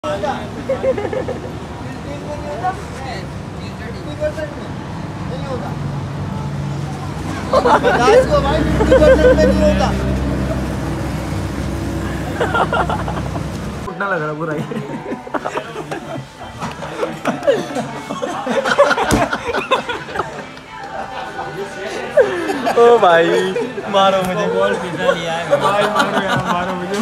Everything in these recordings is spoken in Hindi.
उठना लग रहा पूरा ओ भाई मारो मुझे, बॉल पिज़्ज़ा लिया है भाई, मारो यार, मारो मुझे।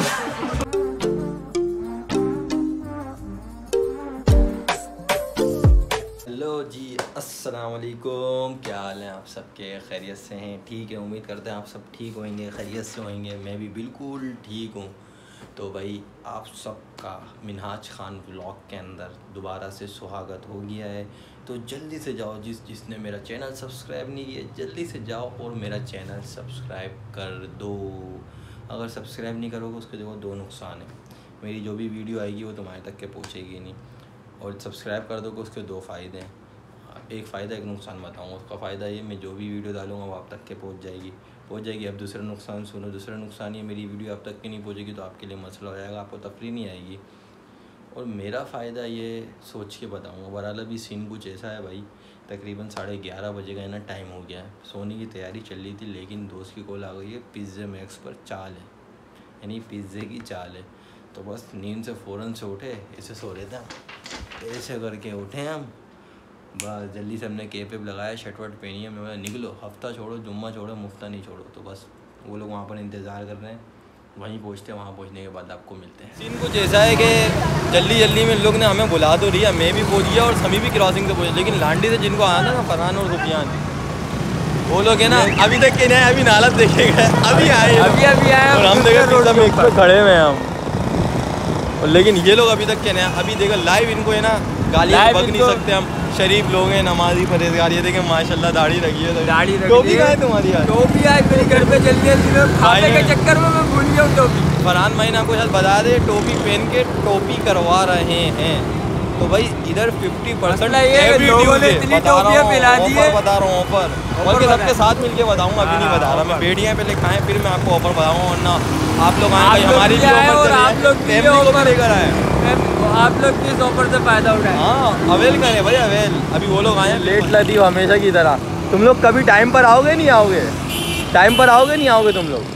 हेलो जी, अस्सलाम वालेकुम, क्या हाल है आप सबके? खैरियत से हैं? ठीक है, उम्मीद करते हैं आप सब ठीक होंगे, खैरियत से होंगे। मैं भी बिल्कुल ठीक हूँ। तो भाई आप सबका मिनहाज खान व्लॉग के अंदर दोबारा से स्वागत हो गया है। तो जल्दी से जाओ, जिसने मेरा चैनल सब्सक्राइब नहीं किया जल्दी से जाओ और मेरा चैनल सब्सक्राइब कर दो। अगर सब्सक्राइब नहीं करोगे उसके देखो दो नुकसान है, मेरी जो भी वीडियो आएगी वो तुम्हारे तक के पहुँचेगी नहीं, और सब्सक्राइब कर दोगे उसके दो फ़ायदे हैं। एक फ़ायदा एक नुकसान बताऊँगा। उसका फ़ायदा ये, मैं जो भी वीडियो डालूँगा वो आप तक के पहुँच जाएगी। अब दूसरा नुकसान सुनो। दूसरा नुकसान ये, मेरी वीडियो आप तक की नहीं पहुँचेगी तो आपके लिए मसला हो जाएगा, आपको तफरीह नहीं आएगी। और मेरा फ़ायदा ये सोच के बताऊँगा। बहरहाल अभी सीन कुछ ऐसा है भाई, तकरीबन 11:30 बजे का है ना टाइम हो गया है, सोने की तैयारी चल रही थी, लेकिन दोस्त की कॉल आ गई है, पिज़्ज़ा मैक्स पर चाल है, यानी पिज़्ज़े की चाल है। तो बस नींद से फ़ौरन से उठे, ऐसे सो रहे थे, ऐसे करके उठे हम, बस जल्दी से हमने कैप वेप लगाया, शर्ट वर्ट पहनी है, मैं निकलो, हफ्ता छोड़ो, जुम्मा छोड़ो, मुफ्ता नहीं छोड़ो। तो बस वो लोग वहाँ पर इंतज़ार कर रहे हैं, वहीं पहुँचते हैं, वहाँ पहुँचने के बाद आपको मिलते हैं। सीन कुछ ऐसा है कि जल्दी में लोग ने हमें बुला तो रही है, मैं भी पहुँच गया और समी भी क्रॉसिंग से पहुँचे, लेकिन लांडी से जिनको आया था ना, फरहान और सुफियान, वो लोग है ना अभी तक के नहीं, अभी नालत देखेगा, अभी आए और हम देखे रोड में खड़े हुए हैं हम, लेकिन ये लोग अभी तक के नहीं। अभी देखो लाइव इनको है ना गालियाँ बक नहीं सकते हम, शरीफ लोग हैं, नमाजी परहेजगार। ये देखें माशाल्लाह दाढ़ी रखी है, दाढ़ी टोपी का है तुम्हारी यार, टोपी है मेरे घर पे जल्दी खाने के चक्कर में मैं भूल गया हूँ टोपी। फरहान भाई ने आपको शायद बता दे, टोपी पहन के टोपी करवा रहे हैं। तो भाई इधर 50% बता रहा हूँ ऑफर, बल्कि सबके साथ मिलके बताऊँगा, अभी नहीं बता रहा मैं। बेड़ियाँ पहले खाएं फिर मैं आपको ऑफर बताऊँगा, वरना आप लोग आए भाई हमारी भी ऑफर, आप लोग लेकर आए, आप लोग किस ऑफर से फ़ायदा उठाएं? हाँ अवेल करें भाई, अवेल। अभी वो लोग आए हैं लेट लदी हमेशा की तरह। तुम लोग कभी टाइम पर आओगे नहीं आओगे? टाइम पर आओगे नहीं आओगे तुम लोग?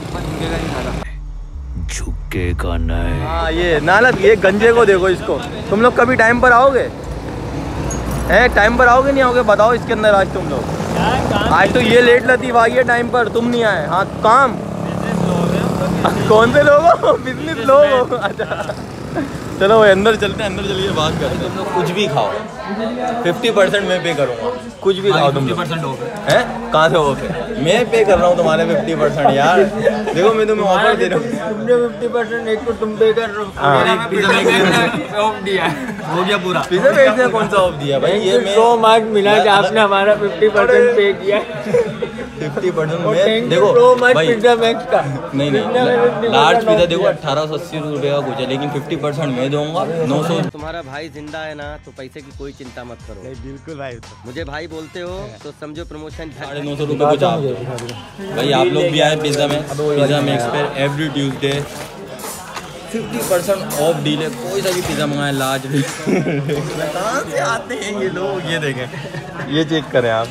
झुकेगा नहीं। हाँ ये नालत, ये गंजे को देखो इसको। तुम लोग कभी टाइम पर आओगे? हैं टाइम पर आओगे नहीं आओगे? बताओ इसके अंदर आज तुम लोग। आज तो ये लेट लतीफ़ आई है टाइम पर, तुम नहीं आए। हाँ काम कौन से लोग हो? बिजनेस लोग हो? अच्छा चलो भाई अंदर चलते हैं, अंदर चलिए बात करते हैं। तुम लोग कुछ भी खाओ, 50% मैं पे करूँगा, कुछ भी खाओ तुम। 50% ऑफ है? कहाँ से ऑफ है? मैं पे कर रहा हूँ तुम्हारे 50% यार। देखो मैं तुम्हें ऑफर दे रहा हूँ, तुमने 50% एक को तुम पे कर रहे हो। ऑफ दिया हो गया पूरा। पिज़्ज़ा बेचने कौन सा ऑफ दिया भाई? ये 100 मार्क मिला कि आपने हमारा 50% पे किया। 50% में देखो भाई पिज़्ज़ा मैक्स का नहीं लार्ज पिज़्ज़ा देखो 1880 रुपये का कुछ है, लेकिन 50% मैं दूंगा 900। तुम्हारा भाई जिंदा है ना तो पैसे की कोई चिंता मत करो। नहीं बिल्कुल भाई, मुझे भाई बोलते हो तो समझो प्रमोशन 950 रुपये कुछ आप भाई। आप लोग भी आए पिज़्ज़ा मैक्स पर एवरी ट्यूसडे 50% ऑफ डील है। कोई सा भी पिज़्ज़ा मंगाए लार्ज। कहाँ से आते हैं ये लोग? ये देखें, ये चेक करें आप।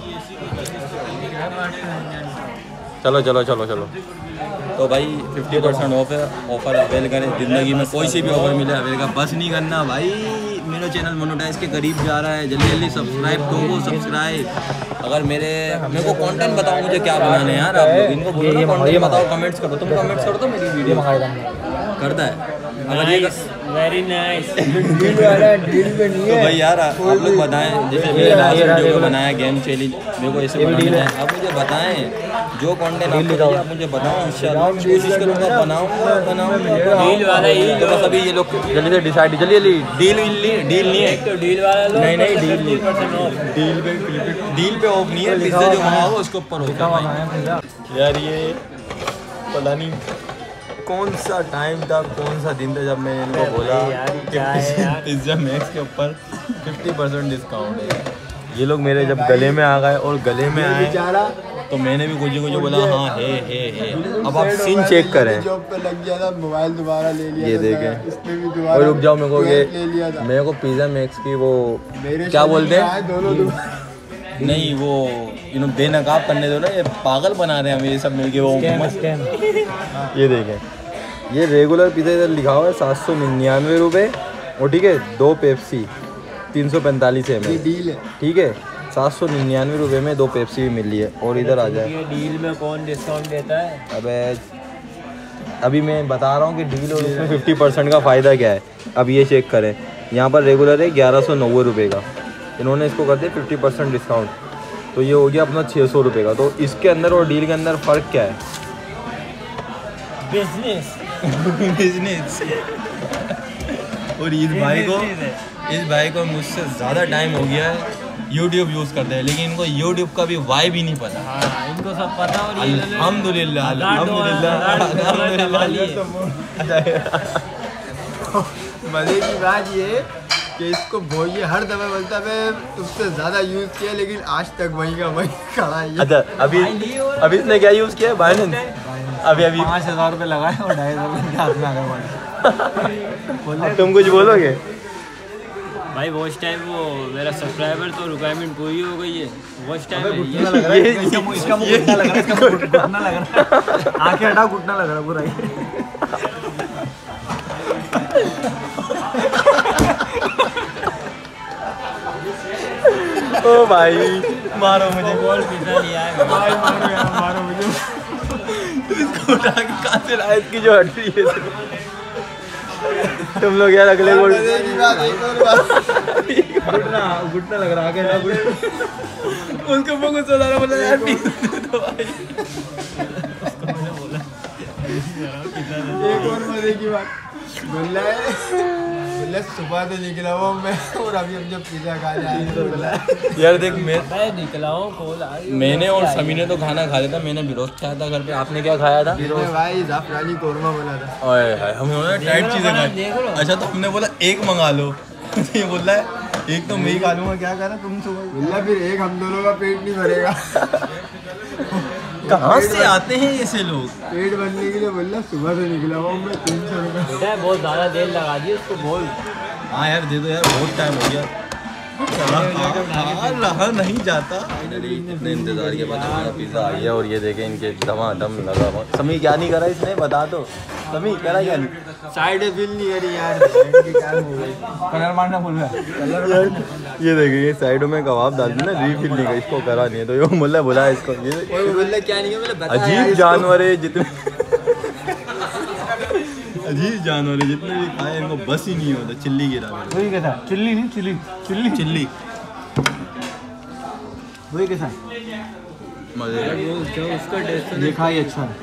चलो चलो चलो चलो। तो भाई 50% ऑफ है, ऑफर अवेल करें। ज़िंदगी में कोई सी भी ऑफर मिले अवेल का, बस नहीं करना भाई। मेरा चैनल मोनेटाइज के करीब जा रहा है, जल्दी सब्सक्राइब दो, सब्सक्राइब। अगर मेरे को कंटेंट बताओ मुझे क्या बनाने हैं यार, आप लोग इनको बोलो कंटेंट बताओ, कमेंट्स करो। तुम कमेंट्स कर दो, मेरी वीडियो करता है। अगर ये वेरी नाइस डील तो भाई यार आप लोग बताएं, जैसे मैंने लास्ट वीडियो को बनाया गेम चैलेंज, मेरे को ऐसे बनाना है। आप मुझे बताएं जो कंटेंट आपको चाहिए, आप मुझे बताओ, इंशाल्लाह कोशिश करूँगा बनाऊँ। डील वाला ही तो बस अभी ये लोग जल्दी से डिसाइड, जल्दी डील नहीं है तो डील वाला लो। नहीं डील पे ऑफ नहीं है, पिज़्ज़ा जो मंगाओ उसके ऊपर होता है यार। ये पता नहीं कौन सा टाइम था, कौन सा दिन था जब मैंने इनको बोला पिज़्ज़ा मैक्स के ऊपर 50% डिस्काउंट है। ये लोग मेरे जब गले में आ गए और गले में आए तो मैंने भी कुछ बोला हाँ है। अब आप सीन चेक करें। जॉब पे लग गया था, मोबाइल दोबारा ले लिया। ये था देखें। इसने भी दोबारा। और रुक जाओ, मेरे को ये ले लिया था। मेरे को पिज़्ज़ा मैक्स की वो मेरे क्या बोलते हैं, दोनों नहीं वो इन्होंने बेनकाब करने दो ना, ये पागल बना रहे हैं हमें ये सब मिलके। वो ये देखें, ये रेगुलर पिज़्ज़ा इधर लिखा हुआ है 799 रुपये, और ठीक है 2 पेप्सी 345 ml, डील है। ठीक है 799 रुपये में 2 पेप्सी भी मिल रही है। और इधर आ जाए, ये डील में कौन डिस्काउंट देता है? अभी मैं बता रहा हूँ कि डील और उसमें 50% का फ़ायदा क्या है। अब ये चेक करें, यहाँ पर रेगुलर है 1190 रुपये का, इन्होंने इसको कर दिया 50% डिस्काउंट, तो ये हो गया अपना 600 रुपये का। तो इसके अंदर और डील के अंदर फ़र्क क्या है? बिजनेस। और इस भाई को मुझसे ज़्यादा टाइम हो गया है YouTube यूज़ करते हैं, लेकिन इनको YouTube का भी वाइब ही नहीं पता। हाँ, इनको सब पता। और ये अल्हम्दुलिल्लाह। मजे की बात ये कि इसको ये हर दफा बोलता है मैं तुमसे ज़्यादा यूज़ किया, लेकिन आज तक वही का वही खड़ा है। अच्छा, अभी इसने क्या यूज़ किया है? बाइनेंस। अभी 5000 रुपये लगाए और 250 हाथ में आ गए। तुम कुछ बोलोगे? भाई वॉच टाइम, वो मेरा सब्सक्राइबर तो रिक्वायरमेंट पूरी हो गई है। वॉच टाइम इसका मुंह घुटना लग रहा है, इसका घुटना लग रहा है। आंखें हटाओ, घुटना लग रहा है पूरा। ओ भाई मारो मुझे, बॉल पिज़्ज़ा लिया है। भाई मारो यार, मारो मुझे। इसको उठा के कहाँ से लाए? इसकी जो हट रही है तुम लोग यार अगले गोल घुटना लग रहा है। उसको बहुत ज़्यादा बोला यार प्लीज दो भाई। एक और मजे की बात, बोला सुबह से निकला हुआ मैं, और अभी हम जब पिज़्ज़ा खा जाए यार देख, मैं निकला हूँ कॉल आई। मैंने और समी ने तो खाना खा लिया था। मैंने बिरोज खाया था घर पे। आपने क्या खाया था? भाई जाफरानी कौरमा बना था। ओए हाय, हम टाइट चीज़ें खाई। अच्छा, तो हमने बोला एक मंगा लो। ये बोल रहा है एक तो मैं ही खा लूँगा। क्या करा तुम सुबह? बोला फिर एक हम दोनों का पेट नहीं भरेगा। कहाँ से आते हैं ऐसे लोग? पेट भरने के लिए बोला सुबह से निकला हुआ मैं 300 रुपये। बेटा बहुत ज़्यादा देर लगा दी उसको, बोल। हाँ यार दे दो यार, बहुत टाइम हो गया। रहा नहीं जाता। फाइनली इतने इंतजार के बाद हमारा पिज़्ज़ा आ गया, और ये देखें इनके धमाधम लगा हुआ। समी क्या नहीं करा इसने, बता दो। समी करा क्या नहीं? साइड फील नहीं करी यार, कलर मारना भूल गया। ये देखिए, ये साइडों में कबाब डाल दी ना, रीफिल नहीं गई, इसको करा नहीं है। तो ये मुल्ला बोला इसको, ये क्या नहीं अजीब जानवर है जितने अजीब जानवर है जितने भी खाए इनको बस ही नहीं होता। चिल्ली गिरा वही कैसा? चिल्ली नहीं, चिल्ली चिल्ली चिल्ली वही कैसा? मजे उसका टेस्ट देखा ही अच्छा है।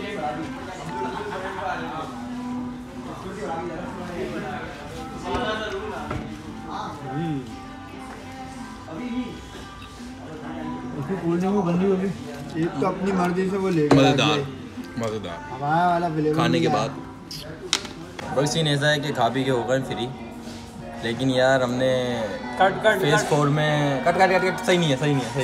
एक तो अपनी मर्जी से वो लेकर मज़ेदार। हमारा वाला फ्लेवर खाने के बाद बस सीन ऐसा है कि खा पी के हो गए फ्री, लेकिन यार हमने फेस 4 में कट सही नहीं है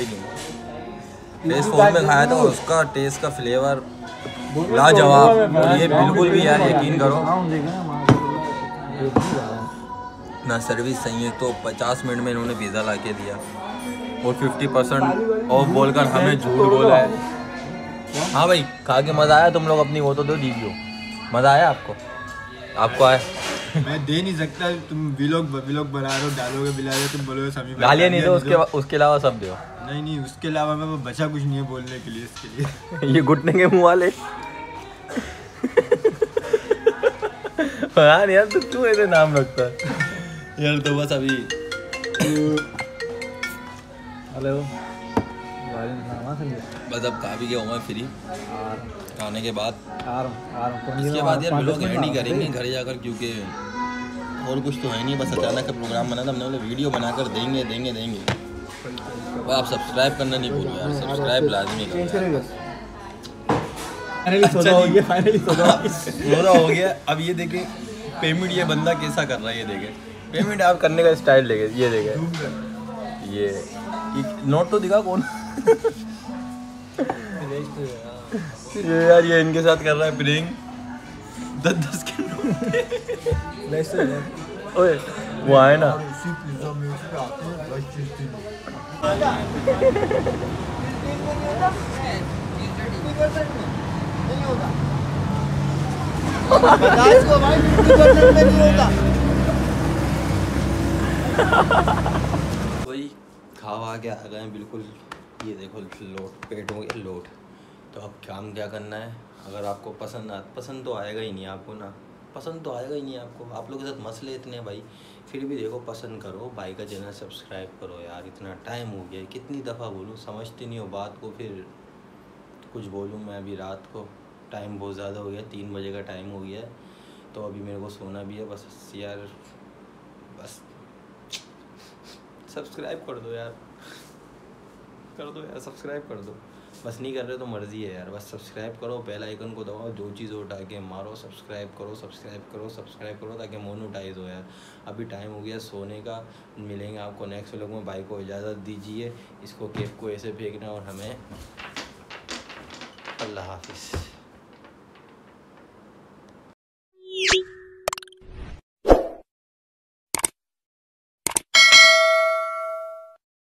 फेस 4 में खाया था, उसका टेस्ट का फ्लेवर लाजवाब। और ये बिल्कुल भी यार यकीन करो ना, सर्विस सही है। तो 50 मिनट में इन्होंने पिज़्ज़ा ला के दिया और 50% ऑफ बोलकर हमें झूठ बोला है। हाँ भाई, खा के मज़ा आया? तुम लोग अपनी वो तो दो दीजिए, मज़ा आया आपको? आया? मैं दे नहीं सकता, तुम व्लॉग बना रहे हो, डालोगे बिलाओगे, तुम बोलोगे सभी गालियाँ नहीं दो, उसके अलावा सब दो। नहीं, उसके अलावा मैं बचा कुछ नहीं है बोलने के लिए इसके लिए। ये घुटने के मुँह वाले हाँ यार, तो तू ऐसे नाम रखता है यार। तो बस अभी बस अब खा भी गया हूँ मैं फ्री खाने के बाद। इसके बाद यार व्लॉग एंड ही करेंगे घर जाकर, क्योंकि और कुछ तो है नहीं। बस अचानक का प्रोग्राम बना था, हमने बोला वीडियो बनाकर देंगे। और आप सब्सक्राइब करना नहीं भूलो यार, सब्सक्राइब लाजमी करो। पूरा हो गया। अब ये देखें पेमेंट ये बंदा कैसा कर रहा है, ये देखें पेमेंट आप करने का स्टाइल देखें। ये देखें, ये नोट तो दिखा कौन ये यार ये इनके साथ कर रहा है प्रेंग 10-10 के नोट। ओए वो आए ना वही खावा के आ गए हैं बिल्कुल। ये देखो लोट पेट हो गया लोट। तो अब काम क्या करना है, अगर आपको पसंद तो आएगा ही नहीं आपको ना, पसंद तो आएगा ही नहीं आपको। आप लोगों के साथ मसले इतने हैं भाई, फिर भी देखो पसंद करो, भाई का चैनल सब्सक्राइब करो यार। इतना टाइम हो गया, कितनी दफ़ा बोलूँ, समझते नहीं हो बात को। फिर कुछ बोलूँ मैं, अभी रात को टाइम बहुत ज़्यादा हो गया, 3 बजे का टाइम हो गया है, तो अभी मेरे को सोना भी है। बस यार बस सब्सक्राइब कर दो यार, कर दो यार, सब्सक्राइब कर दो। बस नहीं कर रहे तो मर्ज़ी है यार, बस सब्सक्राइब करो, बेल आइकन को दबाओ, जो चीज़ उठा के मारो, सब्सक्राइब करो, सब्सक्राइब करो, सब्सक्राइब करो, ताकि मोनेटाइज हो यार। अभी टाइम हो गया सोने का, मिलेंगे आपको नेक्स्ट व्लॉग में। भाई को इजाज़त दीजिए, इसको केक को ऐसे फेंकना और हमें। अल्लाह हाफिज़।